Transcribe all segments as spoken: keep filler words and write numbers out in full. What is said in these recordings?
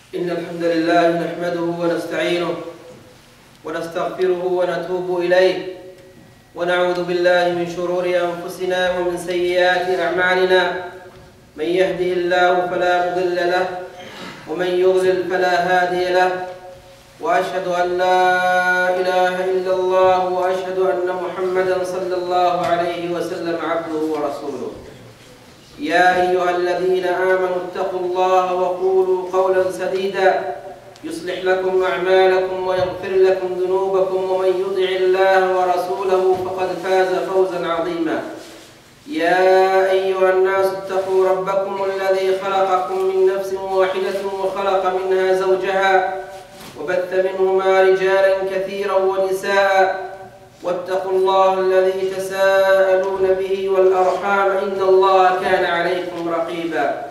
إن الحمد لله نحمده ونستعينه ونستغفره ونتوب إليه ونعوذ بالله من شرور أنفسنا ومن سيئات أعمالنا. من يهده الله فلا مضل له ومن يضلل فلا هادي له، وأشهد أن لا إله إلا الله وأشهد أن محمدا صلى الله عليه وسلم عبده ورسوله. يا أيها الذين آمنوا اتقوا الله وقولوا قولا سديدا يصلح لكم أعمالكم ويغفر لكم ذنوبكم، ومن يطع الله ورسوله فقد فاز فوزا عظيما. يا أيها الناس اتقوا ربكم الذي خلقكم من نفس واحدة وخلق منها زوجها وبث منهما رجالا كثيرا ونساء، واتقوا الله الذي تساءلون به والأرحام إن الله كان عليكم رقيبا.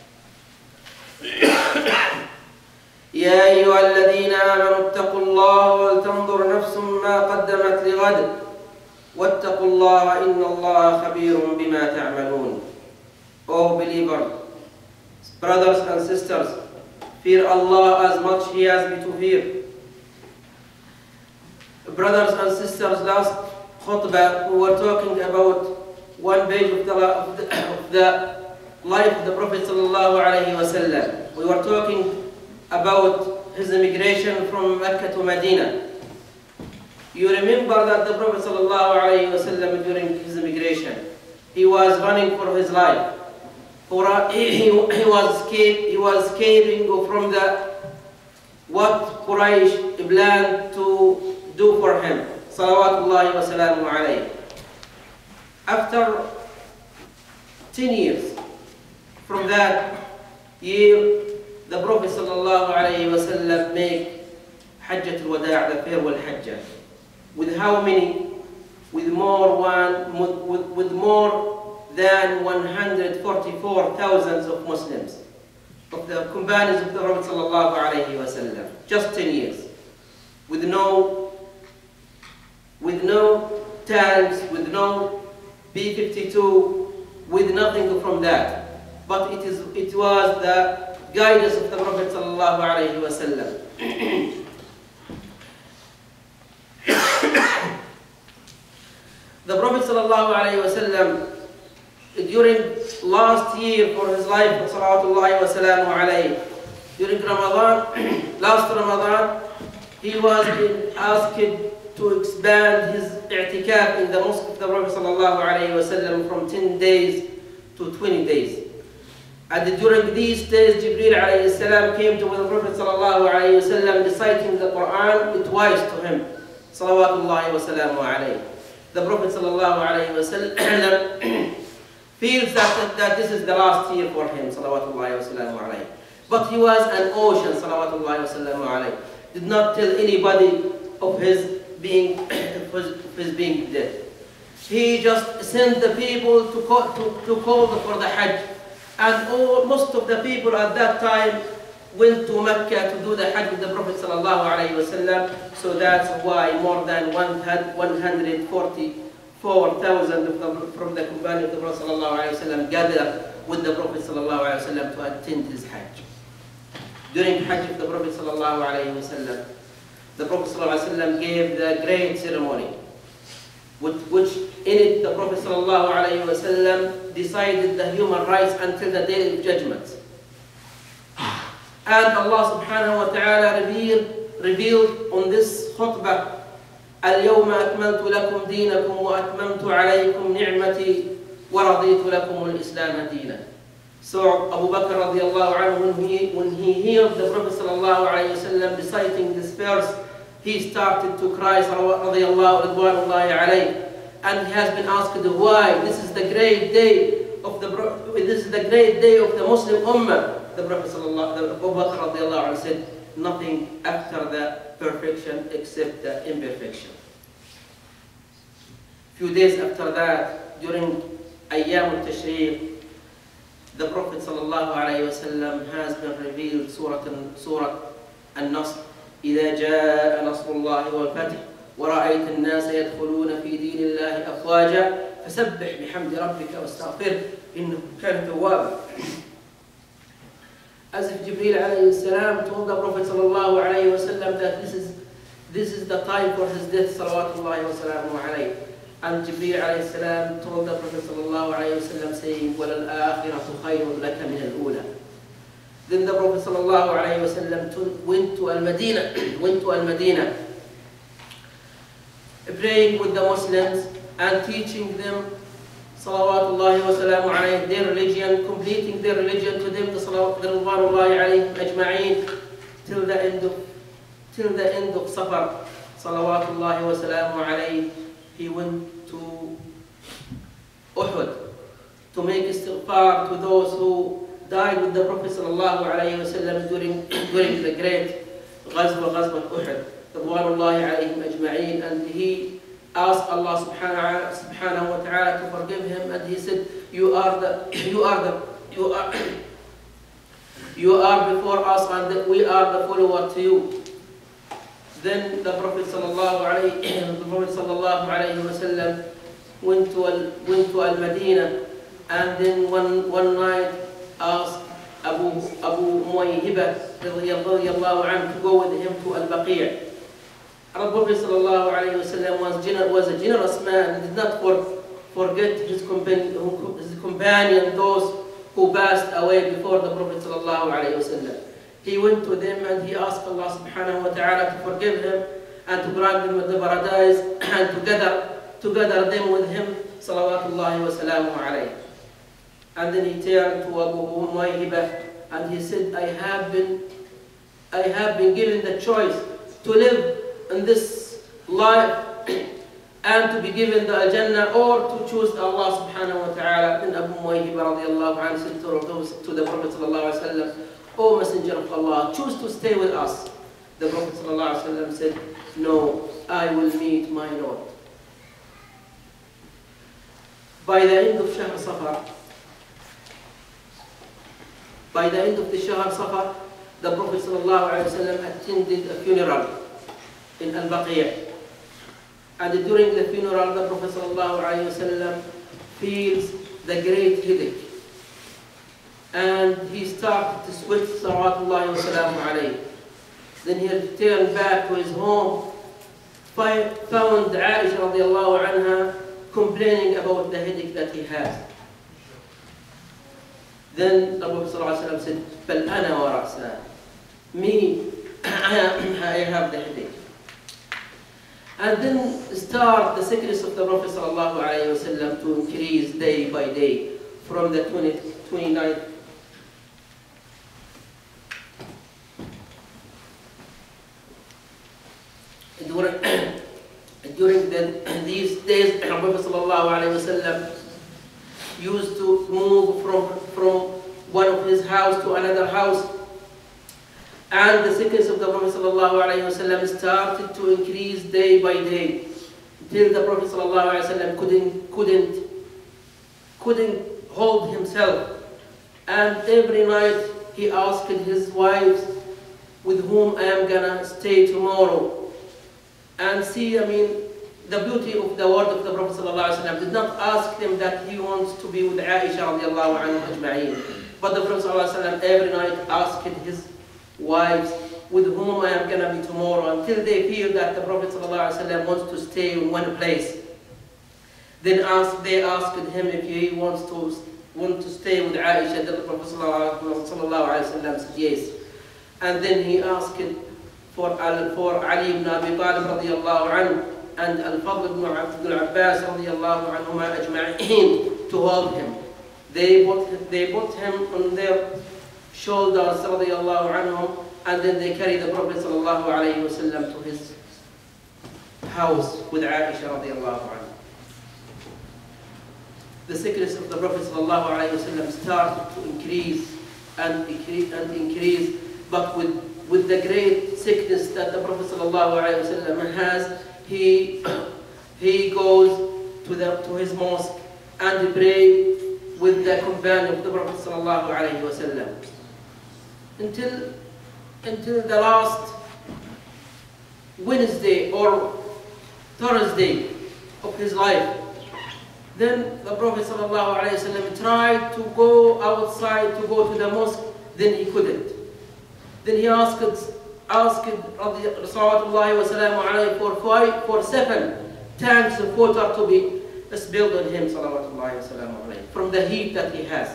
يا أيها الذين آمنوا اتقوا الله ولتنظر نفس ما قدمت لغد واتقوا الله إن الله خبير بما تعملون. O believers, brothers and sisters, fear Allah as much He has me to fear. Brothers and sisters, last khutbah we were talking about one page of the, of the, of the life of the Prophet sallallahu alaihi wasallam. We were talking about his immigration from Mecca to Medina. You remember that the Prophet sallallahu alaihi wasallam during his immigration, he was running for his life. He, he, he was escape, he was escaping from the what Quraysh planned to do for him. Salawatullahi wa salamu alayhi. After ten years from that year, the Prophet sallallahu alayhi wa sallam made Hajjat al-Wada', the farewell Hajjah. With how many? With more one, with, with more than one hundred forty-four thousand of Muslims, of the companions of the Prophet sallallahu alayhi wa sallam. Just ten years, with no, with no tanks, with no B fifty-two, with nothing from that. But it is, it was the guidance of the Prophet sallallahu alayhi wa sallam. The Prophet sallallahu alayhi wa sallam, during last year for his life, salawatullahi wa salamu alayhi, during Ramadan, last Ramadan, he was being asked to expand his i'tikaf in the mosque of the Prophet sallallahu alayhi wa sallam from ten days to twenty days. And during these days, Jibreel alayhi salam came to the Prophet sallallahu alayhi wa sallam reciting the Quran twice to him, salawatullahi wa salamu alayhi. The Prophet sallallahu alayhi wa sallam feels that, that this is the last year for him, salawatullahi wa salamu alayhi. But he was an ocean, salawatullahi wa salamu alayhi. Did not tell anybody of his being, of his being dead. He just sent the people to call, to, to call for the Hajj. And all, most of the people at that time went to Mecca to do the Hajj with the Prophet sallallahu alayhi wa sallam. So that's why more than one hundred forty-four thousand of them from the companions of the Prophet sallallahu alayhi wa sallam gathered with the Prophet sallallahu alayhi wa sallam to attend his Hajj. During Hajj of the Prophet sallallahu alayhi wa sallam, the Prophet sallallahu alayhi wa sallam gave the great ceremony, with which in it the Prophet sallallahu alayhi wa sallam decided the human rights until the day of judgment. And Allah subhanahu wa ta'ala revealed, revealed on this khutbah, اليوم أكملت لكم دينكم وأتممت عليكم نعمتي ورضيت لكم الإسلام دينا. So Abu Bakr radiallahu anhu, when he, when he heard the Prophet sallallahu alayhi wa sallam reciting this verse, he started to cry radiallahu ridwanullahi alayhi. And he has been asked why. This is the great day of the this is the great day of the Muslim Ummah. The Prophet sallallahu Abu Bakr radiallahu anhu said, nothing after the perfection except the imperfection. Few days after that, during Ayyam al-Tashriq, the Prophet sallallahu alayhi wa sallam has been revealed Surah Surah An-Nasr. إذا جاء نصر الله والفتح ورأيت الناس يدخلون في دين الله أفواجا فسبح بحمد ربك واستغفره إنه كان توابا. as if Jibreel alayhi salam told the Prophet sallallahu alayhi wa sallam that this is, this is the time for his death, salawatullahi wa salamu alayhi. And Jibreel alayhi salam told the Prophet sallallahu alayhi wa sallam saying, وَلَلْآخِرَةُ خَيْرٌ لَكَ مِنَ الْأُولَى. Then the Prophet sallallahu alayhi wa sallam went to Al-Madinah, went to Al-Madinah, praying with the Muslims and teaching them salawatullahi wa salamu alayhi, their religion, completing their religion to them, the salawatullahi alayhim ajma'een, till the end of till the end of Safar, salawatullahi wa salamu alayhi. He went to Uhud to make istighfar to those who died with the Prophet sallallahu alayhi wa sallam during during the great Ghazwa, Ghazwa Uhud, radwanullahi alayhim ajma'een. And he asked Allah subhanahu, subhanahu wa ta'ala to forgive him, and he said, you are the you are the you are you are before us, and we are the follower to you. Then the Prophet sallallahu alayhi the Prophet sallallahu alayhi wa sallam went to al, went to Al-Madinah, and then one one night asked Abu Abu Muwayhibah radiyallahu anhu to go with him to Al-Baqi'. And the Prophet sallallahu alayhi wa sallam was, gener was a generous man and did not for, forget his, compan his companion, those who passed away before the Prophet sallallahu alayhi wa sallam. He went to them and he asked Allah subhanahu wa ta'ala to forgive him and to grant them with the paradise and to gather, to gather them with him, salawatullahi wa salamu alayhi. And then he turned to Abu Muwayhibah and he said, I have been, I have been given the choice to live in this life and to be given the Al-Jannah, or to choose Allah subhanahu wa ta'ala. Then Abu Muwayhibah radiallahu anhu said to, to the Prophet sallallahu alayhi wa sallam, O Messenger of Allah, choose to stay with us. The Prophet sallallahu alayhi wa sallam said, no, I will meet my Lord. By the end of Shahr Safar, by the end of the Shahr Safar, the Prophet sallallahu alayhi wa sallam attended a funeral in Al-Baqi'. And during the funeral, the Prophet sallallahu alayhi wa sallam feels the great headache. And he started to sweat, salawatullahi wa salamu alayhi. Then he returned back to his home, found Aisha radiallahu anha complaining about the headache that he has. Then the Prophet sallallahu alayhi wa sallam said, بَلْ أَنَا وَرَأْسَانِ. Me, I have the headache. And then start the sickness of the Prophet sallallahu alayhi wa sallam to increase day by day from the twenty-ninth. During, during the, these days, the Prophet sallallahu alayhi wa sallam used to move from, from one of his house to another house. And the sickness of the Prophet sallallahu alayhi wa sallam started to increase day by day, until the Prophet sallallahu alayhi wa sallam couldn't, couldn't, couldn't hold himself. And every night he asked his wives, with whom I am gonna stay tomorrow. And see, I mean, the beauty of the word of the Prophet sallallahu alayhi wa sallam did not ask them that he wants to be with Aisha radiallahu anhu ajma'een. But the Prophet sallallahu alayhi wa sallam every night asked his wives, with whom I am going to be tomorrow, until they feel that the Prophet ﷺ wants to stay in one place. Then ask, they asked him if he wants to want to stay with Aisha. The Prophet ﷺ said yes. And then he asked for, for Ali ibn Abi Talib radiallahu anhu and Al-Fadl ibn Abbas radiallahu anhuma ajma'in to hold him. They put, they put him on their shoulders radiallahu anhum, and then they carry the Prophet sallallahu alayhi wa sallam to his house with Aisha radiallahu anha. The sickness of the Prophet sallallahu alayhi wa sallam started to increase and increase and increase, but with, with the great sickness that the Prophet sallallahu alayhi wa sallam has, he, he goes to, the, to his mosque and pray with the companion of the Prophet sallallahu alayhi wa sallam. Until, until the last Wednesday or Thursday of his life. Then the Prophet ﷺ tried to go outside, to go to the mosque. then he couldn't. Then he asked, asked Salawatullahi wa salamu alayhi for five, for seven tanks of water to be spilled on him, Salawatullahi wa salamu alayhi, from the heat that he has.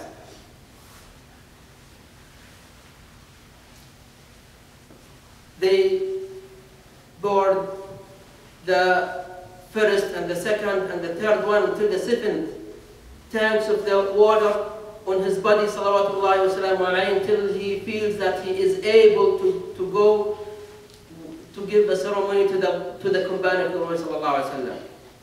They poured the first and the second and the third one until the seventh tanks of the water on his body, salawatullahi wa salamu alayhi, until he feels that he is able to, to go to give the ceremony to the, to the companion of the Prophet sallallahu alayhi wa sallam.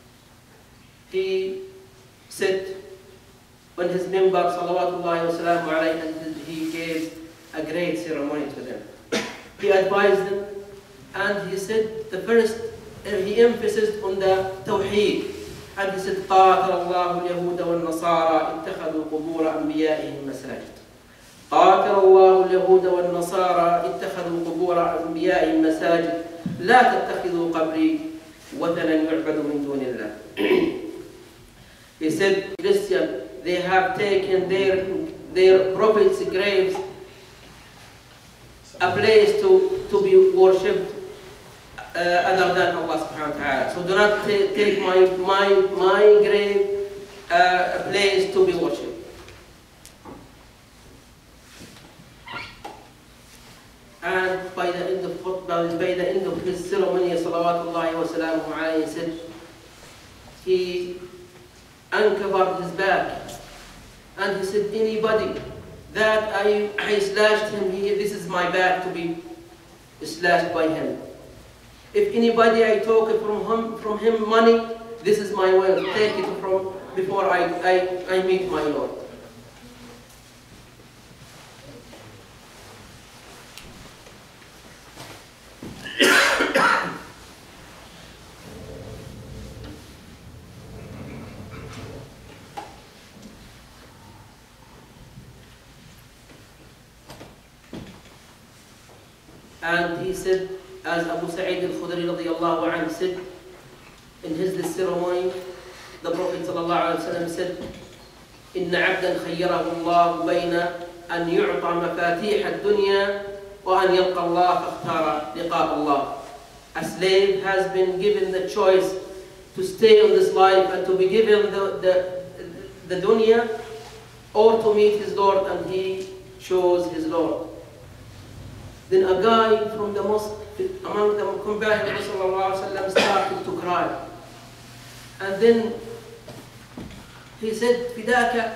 He sat on his member, salawatullahi wa salamu alayhi, and he gave a great ceremony to them. He advised them, and he said the first, uh, he emphasized on the Tawheed. And he said, قاتل الله اليهود والنصارى اتخذوا قبور أنبيائهم مساجد. قاتل الله اليهود والنصارى اتخذوا قبور أنبيائهم مساجد. لا تتخذوا قبري وثنا يعبد من دون الله. He said, Christian, they have taken their, their prophets' graves a place to, to be worshipped uh, other than Allah subhanahu wa ta'ala. So do not take my, my, my grave uh, a place to be worshipped. And by the end of by the end of his ceremony, salawatullahi wa salamuhu alayhi, he said, he uncovered his back and he said, anybody that I, I slashed him, he, this is my back to be slashed by him. If anybody I took from him, from him money, this is my wealth. Take it from before I, I, I meet my Lord. And he said, as Abu Sa'id al-Khudri radiyallahu anhu said, in his this ceremony, the Prophet sallallahu alayhi wa sallam said, إِنَّ عَبْدًا خَيَّرَهُ اللَّهُ بَيْنَ أَنْ يُعْطَى مَفَاتِيحَ الدُّنْيَا وَأَنْ يَلْقَى اللَّهَ فَاخْتَارَ لِقَاءَ اللَّهِ. A slave has been given the choice to stay on this life and to be given the, the, the dunya, or to meet his Lord, and he chose his Lord. Then a guy from the mosque, among the companions of Rasulullah started to cry. And then he said, فِدَاكَ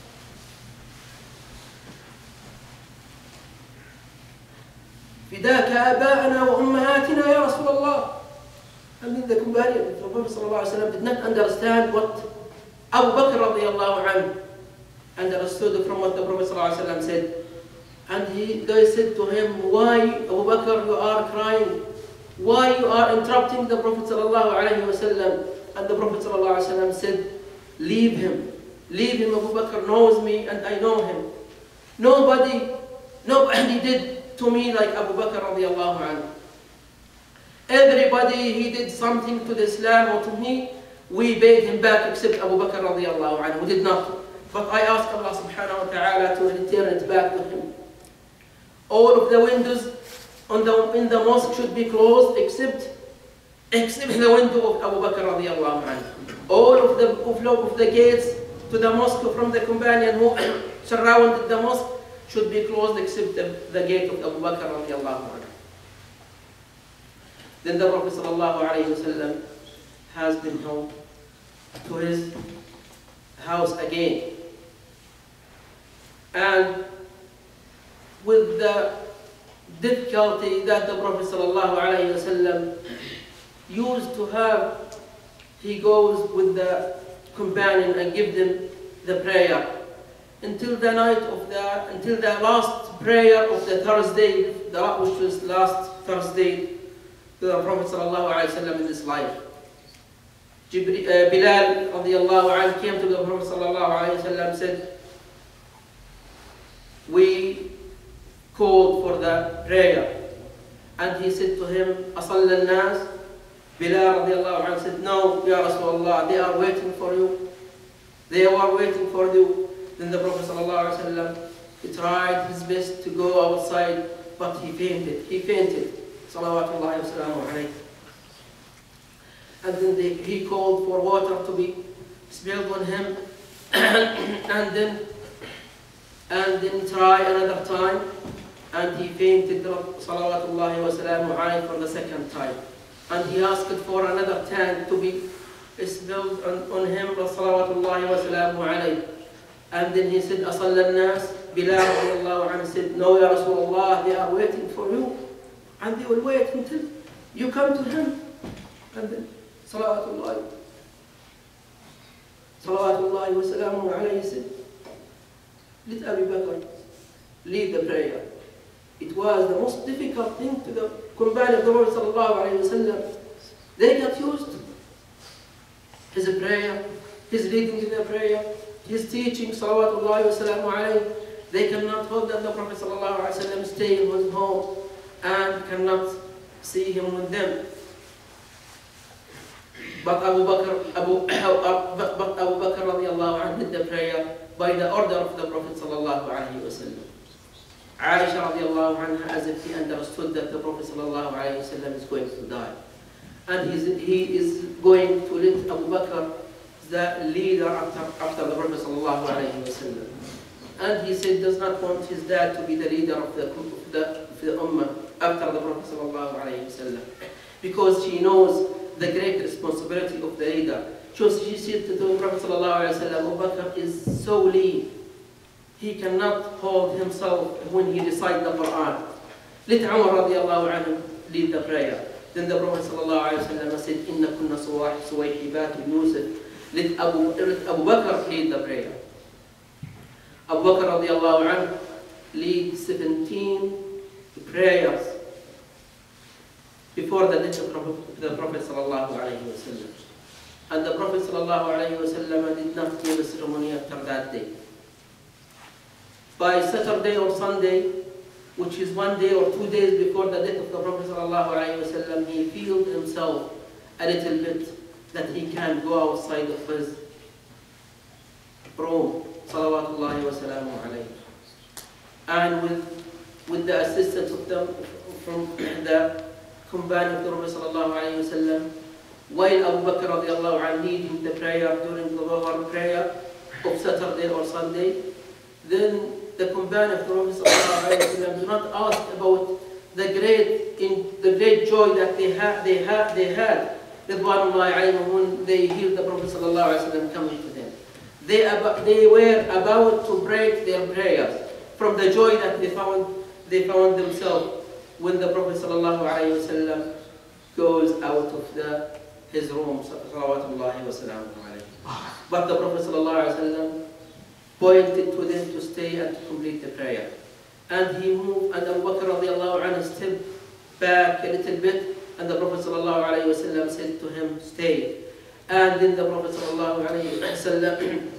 فِدَاكَ آبَاءَنَا وَأُمَّهَاتِنَا يَا رَسُولَ اللَّهِ. And then the companion of the Prophet ﷺ did not understand what Abu Bakr radiallahu anhu understood from what the Prophet ﷺ said. And he, they said to him, why, Abu Bakr, you are crying? Why you are interrupting the Prophet sallallahu alaihi wasallam? And the Prophet sallallahu alaihi wasallam said, leave him. Leave him, Abu Bakr knows me and I know him. Nobody, nobody did to me like Abu Bakr radiallahu anhu. Everybody, he did something to the Islam or to me, we paid him back except Abu Bakr radiallahu anhu, who did not. But I ask Allah subhanahu wa ta'ala to return it back to him. All of the windows on the, in the mosque should be closed except, except the window of Abu Bakr radiallahu anhu. All of the, of, of the gates to the mosque from the companion who surrounded the mosque should be closed except the, the gate of Abu Bakr radiallahu anhu. Then the Prophet sallallahu alayhi wasallam has been home to his house again. And with the difficulty that the Prophet sallallahu alayhi wasallam used to have, he goes with the companion and gives them the prayer until the night of the until the last prayer of the Thursday, the, which was last Thursday to the Prophet sallallahu alayhi wasallam in his life. Jibri, uh, Bilal radiallahu anhu came to the Prophet sallallahu alayhi wasallam and said, we called for the prayer. And he said to him, أَصَلَّ النَّاسِ? Bilal radiallahu anhu said, no, Ya Rasulullah, they are waiting for you. They are waiting for you. Then the Prophet sallallahu alaihi wasallam he tried his best to go outside, but he fainted. He fainted. Salawatullahi wa salamu alayhi. And then they, he called for water to be spilled on him, and then and then try another time, and he fainted. Salawatullahi wa salamu alayhi for the second time, and he asked for another tank to be spilled on, on him. Salawatullahi wa salamu alayhi. And then he said, "Asalla al-nas." Bilal radiallahu anhu said, "No, Ya Rasulullah, they are waiting for you, and they will wait until you come to him." And then Salawatullahi Salawatullahi wa salamu alayhi said, "Let Abu Bakr lead the prayer." It was the most difficult thing to the companion of the Prophet sallallahu alayhi wa sallam. They got used to his prayer, his leading in the prayer, his teaching, salawatullahi wa salamu alayhi. They cannot hold that the Prophet sallallahu alayhi wa sallam stay in his home and cannot see him with them. But Abu Bakr, Abu, but Abu Bakr radiallahu anhu did the prayer by the order of the Prophet sallallahu alayhi wa sallam. Aisha radiallahu anha, as if he understood that the Prophet sallallahu alayhi wa sallam is going to die, and he's, he is going to let Abu Bakr the leader after, after the Prophet sallallahu alayhi wa sallam. And he said does not want his dad to be the leader of the, of the, of the Ummah after the Prophet sallallahu alayhi wa sallam, because she knows the great responsibility of the leader. So she said to the Prophet sallallahu alayhi wa sallam, Abu Bakr is so lean, he cannot hold himself when he recites the Quran. Let Umar radiallahu anhu lead the prayer. Then the Prophet sallallahu alayhi wa sallam said, "Inna kunna suwayhibat Yusuf." Let Abu, let Abu Bakr lead the prayer. Abu Bakr radiallahu anhu lead seventeen prayers before the death of the Prophet sallallahu alayhi wa sallam. And the Prophet sallallahu alayhi wa sallam did not give a ceremony after that day. By Saturday or Sunday, which is one day or two days before the death of the Prophet sallallahu alayhi wa sallam, he felt himself a little bit that he can go outside of his room, salawatullahi wa salamu alayhi. And with, with the assistance of them from the companion of the Prophet sallallahu alayhi wa sallam, while Abu Bakr radiallahu anhu leading the prayer during the Dhuhr prayer of Saturday or Sunday, then the companion of the Prophet sallallahu alayhi wa sallam do not ask about the great in the great joy that they had they had they had Ridwanullahi alayhim when they heard the Prophet sallallahu alayhi wa sallam coming to them. They about, they were about to break their prayers from the joy that they found they found themselves when the Prophet sallallahu alayhi wa sallam goes out of the his room, salawatullahi wa sallam alayhi. But the Prophet sallallahu alayhi wa sallam pointed to them to stay and to complete the prayer. And he moved, and Abu Bakr radiallahu anhu stepped back a little bit, and the Prophet sallallahu alayhi wa sallam said to him, "Stay." And then the Prophet sallallahu alayhi wa sallam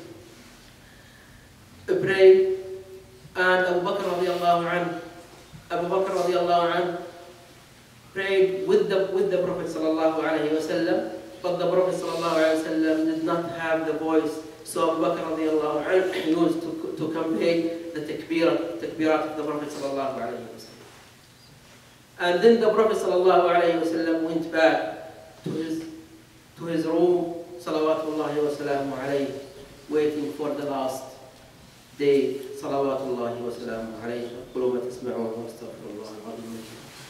prayed, and Abu Bakr radiallahu anhu, Abu Bakr radiallahu anhu prayed with the with the Prophet sallallahu alayhi wa sallam, but the Prophet sallallahu alayhi wa sallam did not have the voice. So Abu Bakr radiallahu anhu used to, to convey the takbirat, takbirat of the Prophet sallallahu alayhi wa sallam. And then the Prophet sallallahu alayhi wa sallam went back to his, to his room, salawatullahi wa salamu alayhi, waiting for the last day, salawatullahi wa salamu alayhi. قُلُوا مَا تَسْمَعُونَ وَاسْتَغْفِرُ اللَّهَ الْعَظِيمَ.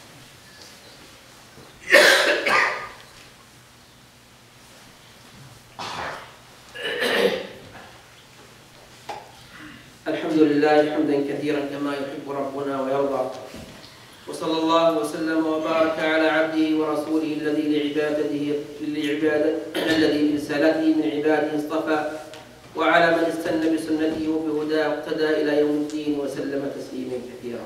الحمد لله حمدا كثيرا كما يحب ربنا ويرضى، وصلى الله وسلم وبارك على عبده ورسوله الذي لعبادته لعبادة الذي برسالته من عباده اصطفى، وعلى من استنى بسنته وبهداه واقتدى إلى يوم الدين وسلم تسليما كثيرا.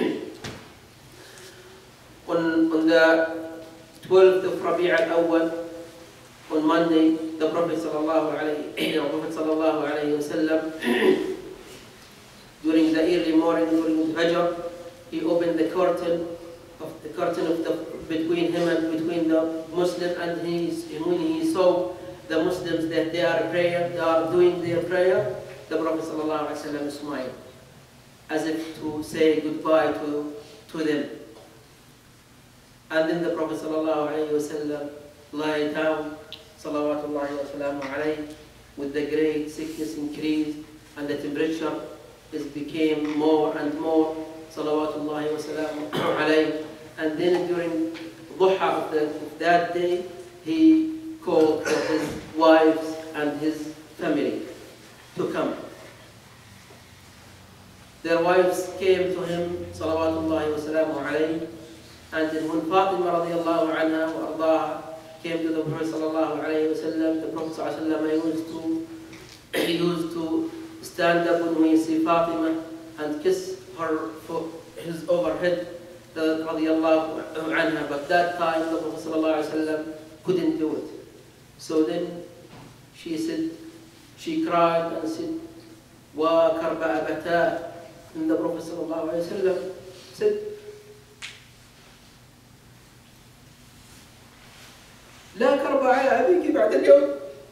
On, on the twelfth of Rabi' al-Awwal, on Monday, the Prophet sallallahu alayhi wa sallam, during the early morning, during the Fajr, he opened the curtain of the curtain of the between him and between the Muslim, and he when he saw the Muslims that they are praying, they are doing their prayer, the Prophet sallallahu alaihi wasallam smiled, as if to say goodbye to, to them. And then the Prophet sallallahu alayhi wasallam lay down, salawatullahi wa salamu alayhi, with the great sickness increased and the temperature is became more and more, salawatullahi wa salamu alayhi. And then during duha of, the, of that day, he called for his wives and his family to come. Their wives came to him, salawatullahi wa salamu alayhi. And then when Fatima radiallahu anha wa ardaha came to the Prophet sallallahu alayhi wa sallam, the Prophet sallallahu alayhi wa sallam used to, he used to stand up when we see Fatima and kiss her for his overhead, radiallahu anha. But that time the Prophet sallallahu alayhi wa sallam couldn't do it. So then she said, she cried and said, "Wa karba abata." And the Prophet sallallahu alayhi wa sallam said, لا كرب على أبيك بعد اليوم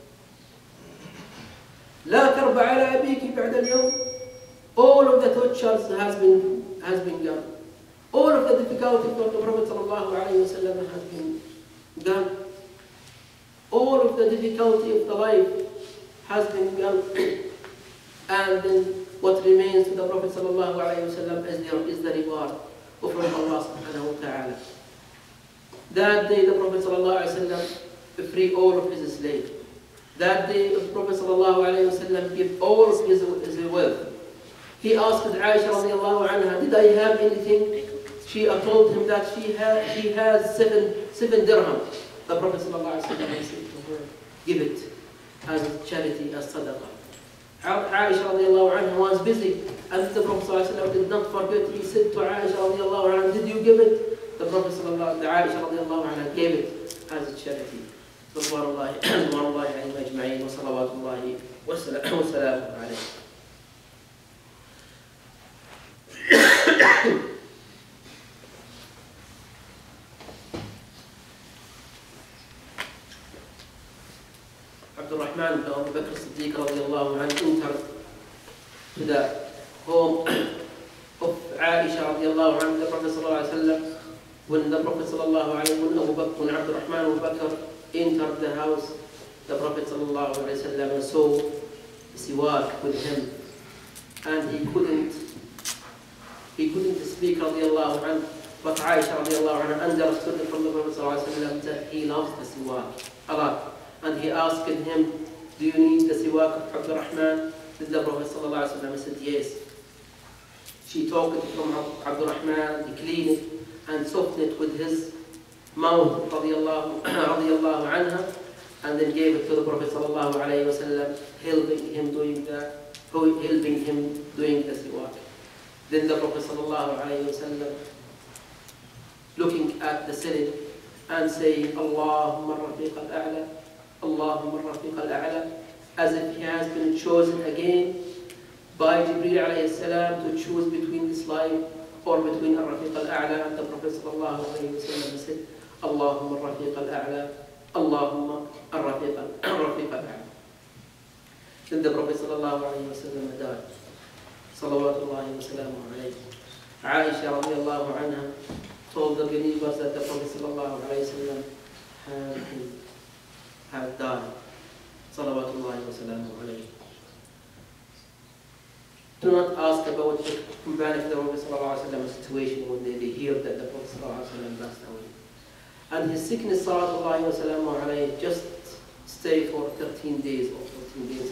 لا كرب على أبيك بعد اليوم. All of the tortures has been has been gone. All of the difficulty for the Prophet sallallahu alayhi wa sallam has been gone. All of the difficulty of the life has been gone. And then what remains to the Prophet sallallahu alayhi wa sallam is the, is the reward of Allah subhanahu wa ta'ala. That day the Prophet sallallahu alayhi wa sallam free all of his slaves. That day the Prophet sallallahu alayhi wa sallam gave all of his, his wealth. He asked Aisha radiallahu anha, "Did I have anything?" She told him that she, ha she has seven, seven dirham. The Prophet sallallahu alayhi wa sallam said to her, "Give it as charity, as sadaqah." Aisha radiallahu anha was busy, and the Prophet sallallahu alayhi wa sallam did not forget. He said to Aisha radiallahu anha, "Did you give it?" The Prophet sallallahu alayhi wa sallam gave it as a charity. Subhanallah, Subhanallah alayhi ajma'in, wa salawatullahi wa salamu alayhi. Abdul Rahman ibn Abu Bakr as-Siddiq radiallahu anhu entered to the home of Aisha radiallahu anha, the Prophet sallallahu alayhi wa sallam. When the Prophet sallallahu alayhi wa sallam, when Abdul Rahman Abu Bakr entered the house, the Prophet sallallahu alayhi wa sallam saw siwak with him, and he couldn't, he couldn't speak radiallahu anhu. But Aisha radiallahu anha understood from the Prophet sallallahu alayhi wa sallam that he loves the siwak a lot, and he asked him, "Do you need the siwak of Abdul Rahman?" Then the Prophet sallallahu alayhi wa sallam said, "Yes." She took it from Abdul Rahman, he cleaned it and softened it with his mouth, radiallahu anha, and then gave it to the Prophet sallallahu alayhi wa sallam, helping him doing the, helping him doing the siwak. Then the Prophet sallallahu alayhi wa sallam, looking at the ceiling and saying, "Allahumma rafiq al-a'la, Allahumma rafiq al-a'la," as if he has been chosen again by Jibreel alayhi salam to choose between this life or between al-rafiq al-a'la. And the Prophet sallallahu alayhi wa sallam said, "Allahumma rafiq al-a'la, Allahumma rafiq al-a'la." Then the Prophet sallallahu alayhi wa sallam died. Salawatullahi wa salamu alayhi. Aisha radiallahu anha told the believers that the Prophet sallallahu alayhi wa sallam had, had died. Salawatullahi wa salamu alayhi. Do not ask about the companion of the Prophet sallallahu alayhi wa sallam situation when they, they hear that the Prophet sallallahu alayhi wa sallam passed away. And his sickness, sallallahu wa sallam alayhi, just stayed for thirteen days or fourteen days.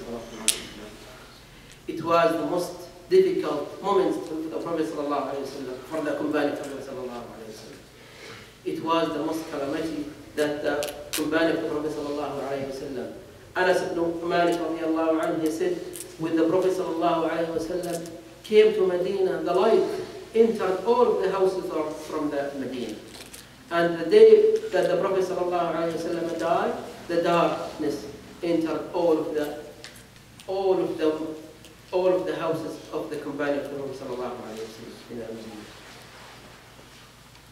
It was the most difficult moment for the Prophet sallallahu alayhi wa sallam, for the companion of the Prophet sallallahu alayhi wa sallam. It was the most calamity that the companion of the Prophet sallallahu alayhi wa sallam. Anas ibn Malik radiallahu anhu, he said, when the Prophet sallallahu alayhi wa sallam came to Medina, the light entered all of the houses from the Medina. And the day that the Prophet sallallahu alayhi wa sallam died, the darkness entered all of the, all of the, all of the houses of the companion of the Prophet sallallahu alayhi wa sallam in Medina.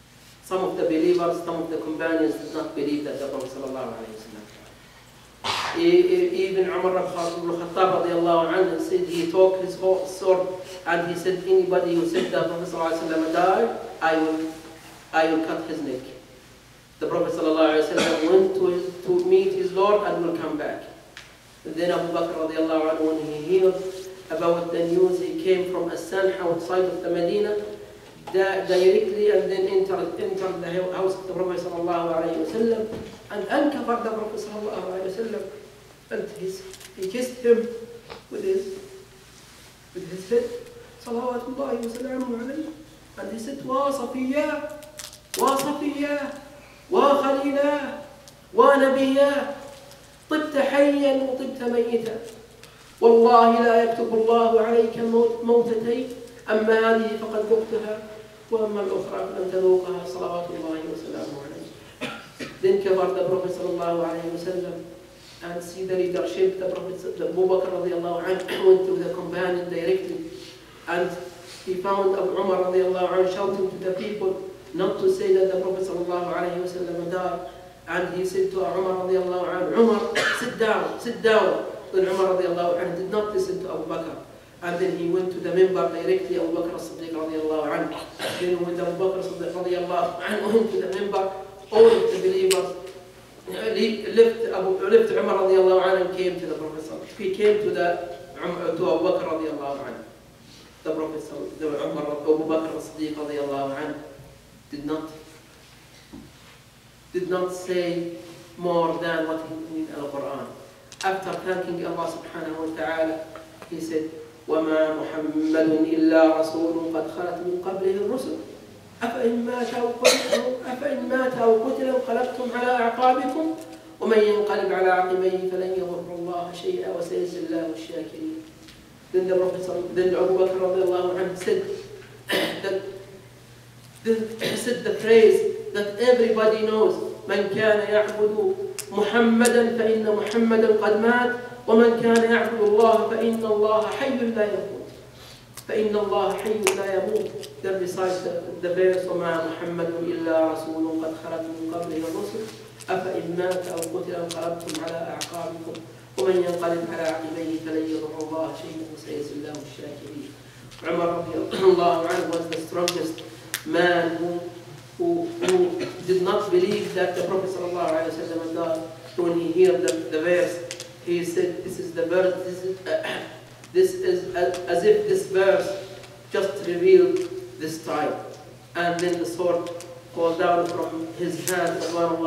Some of the believers, some of the companions did not believe that the Prophet sallallahu alayhi wa sallam died. Even Umar ibn Khattab radiallahu anhu said he took his sword and he said, anybody who said that Prophet sallallahu alaihi wasallam died, I will, I will cut his neck. The Prophet sallallahu alaihi wasallam went to, to meet his Lord and will come back. And then Abu Bakr radiallahu anhu, when he heard about the news, he came from As-Sanha outside of the Medina directly and then entered, entered the house of the Prophet sallallahu alaihi wasallam and uncovered the Prophet sallallahu alaihi wasallam. And his, he kissed him with his, with his head, salawatullahi wa salamu alayhi. And he said, Wa Safiyyah, Wa Safiyyah, Wa Khalillah, Wa Nabiyyah, طبت حيا وطبت ميتا والله لا يكتب الله عليك موتتين أما هذه فقد ذقتها وأما الأخرى فلم تذوقها صلوات الله وسلامه عليه. Then covered the Prophet sallallahu alayhi wa sallam and see the leadership. The Prophet, the Abu Bakr radiallahu anhu went to the companion directly and he found Abu Umar radiallahu anhu shouting to the people not to say that the Prophet sallallahu alayhi wa sallam died. And he said to Umar radiallahu anhu, Umar, sit down, sit down. Then Umar radiallahu anhu did not listen to Abu Bakr. And then he went to the minbar directly, Abu Bakr as-Siddiq radiallahu anhu. Then when Abu Bakr as-Siddiq radiallahu anhu went to the minbar, all of the believers left, Abu, left Umar radiallahu anhu and came to the Prophet. He came to the to Abu Bakr radiallahu anhu. The Prophet, the Umar, Abu Bakr as-Siddiq radiallahu anhu did not did not say more than what he in Al-Quran. After thanking Allah subhanahu wa ta'ala, he said, وَمَا مُحَمَّدٌ إِلَّا رَسُولٌ قَدْ خَلَتْ مِنْ قَبْلِهِ الرُّسُلُ أَفَإِنْ مَاتَ أَوْ قُتِلَ انقلبتم على أعقابكم ومن ينقلب على عقبيه فلن يضر الله شيئا وسيجزي الله الشاكرين. Then the Prophet, then Abu Bakr radiallahu anhu said that, then said the phrase that everybody knows, من كان يعبد محمدا فإن محمدا قد مات ومن كان يعبد الله فإن الله حي لا يموت فإن الله حي لا يموت. Then besides the, the verse وما محمد إلا رسول قد خلت من قبله الرسل أفإن مات أو قتل انقلبتم على أعقابكم ومن ينقلب على عقبيه فلن يضر الله شيئا وسيجزي الله الشاكرين. Umar radiallahu anhu was the strongest man who Who, who did not believe that the Prophet ﷺ died. When he heard the, the verse, he said, this is the verse, this is, uh, this is as, as if this verse just revealed this time. And then the sword fell down from his hand,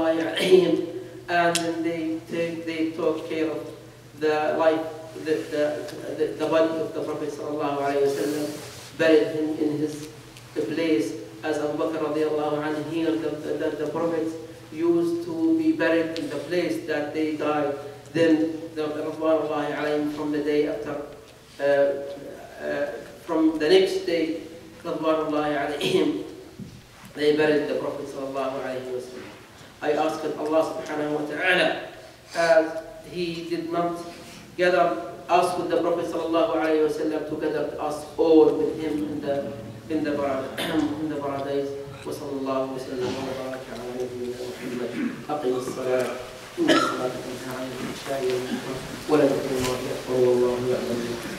and then they, take, they took care of the life, the, the, the, the body of the Prophet ﷺ, buried him in his place. As Abu Bakr radiallahu anhu heard that the, the prophets used to be buried in the place that they died, then the Radwanullahi alayhim from the day after, uh, uh, from the next day, Radwanullahi alayhim, they buried the Prophet sallallahu alayhi wa sallam. I asked Allah subhanahu wa ta'ala, as He did not gather us with the Prophet sallallahu alayhi wa sallam to gather us all with Him in the in the in the paradise. وصلى الله وسلم وبارك على نبينا محمد. أقم الصلاة إن الصلاة تنهى عن الفحشاء والمنكر ولا تكن الله أكبر والله يعلم.